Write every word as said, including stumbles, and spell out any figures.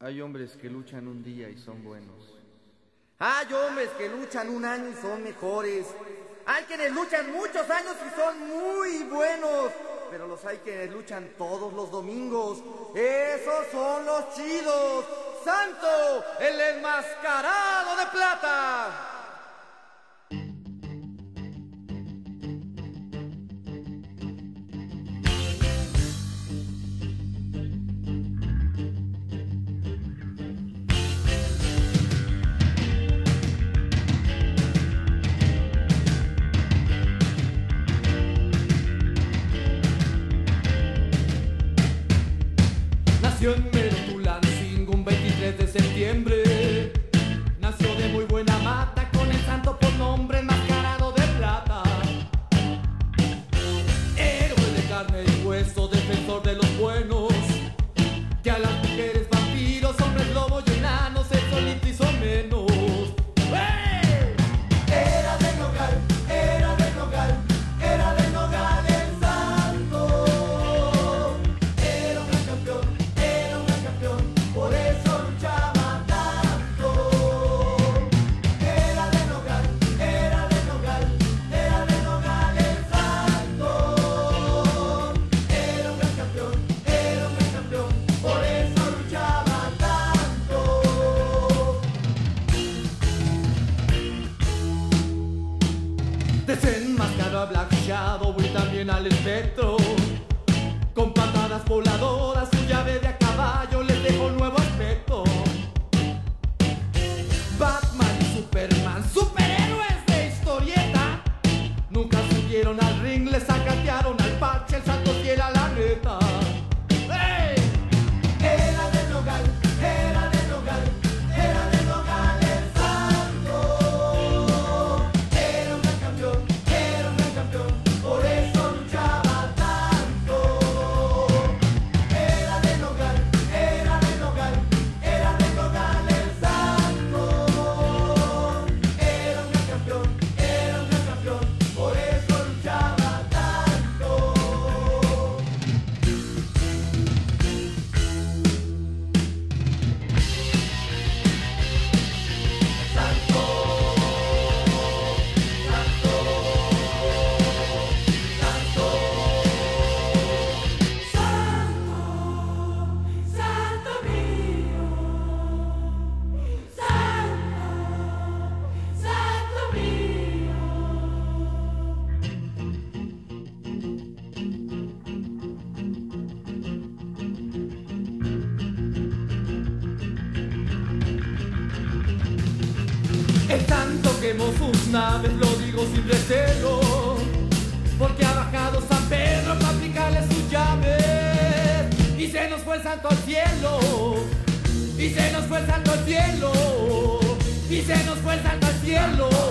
Hay hombres que luchan un día y son buenos. Hay hombres que luchan un año y son mejores. Hay quienes luchan muchos años y son muy buenos. Pero los hay quienes luchan todos los domingos. Esos son los chidos. ¡Santo, el enmascarado de plata! Nació en Merotulancingo un veintitrés de septiembre. Nació de muy buena mata con el santo por nombre enmascarado de plata. Héroe de carne y hueso, defensor de los buenos, que a las mujeres vampiros, hombres lobos y enanos él solito hizo menos. ¡Hey! Era del Nogal, era del Nogal, era del Nogal el santo. Era un gran campeón, era un gran campeón, por eso luchaba tanto. Era del Nogal, era del Nogal, era del Nogal el santo. Era un gran campeón, era un gran campeón, por eso luchaba tanto. Desenmascaró a Black Shadow y también al espectro. Con patadas voladoras, su llave de a caballo les dejó nuevo aspecto. Batman y Superman, superhéroes de historieta, nunca subieron al ring, le sacatearon al parche, el santo sí era la neta. ¡Hey! Era del Nogal, era del Nogal, era del Nogal el santo. Era un gran campeón, era un gran campeón, por eso luchaba tanto. Era del Nogal, era del Nogal, era del Nogal el santo. Era un gran campeón, era un gran campeón, por eso luchaba tanto. Santo mío, santo, santo mío. El santo quemó sus naves, lo digo sin recelo, porque ha bajado San Pedro para aplicarle sus llaves. Y se nos fue el santo al cielo, y se nos fue el santo al cielo, y se nos fue el santo al cielo.